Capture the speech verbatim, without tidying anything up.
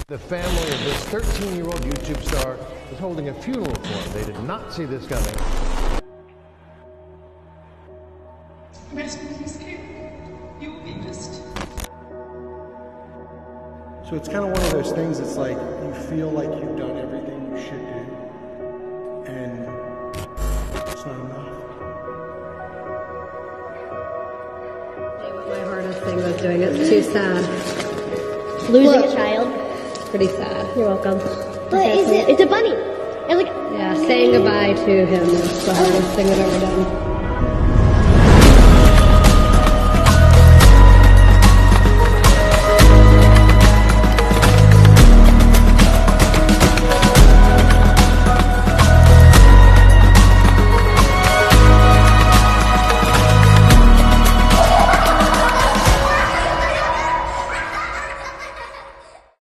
The family of this thirteen-year-old YouTube star is holding a funeral for him. They did not see this coming. Rest in peace, Kate. You will be missed. So it's kind of one of those things that's like, you feel like you've done everything you should do, and it's not enough. My hardest thing was doing it. It's too sad. Losing Look. a child. It's pretty sad. You're welcome. But is it? It's a bunny. It's like Yeah, saying goodbye to him is the hardest thing I've ever done.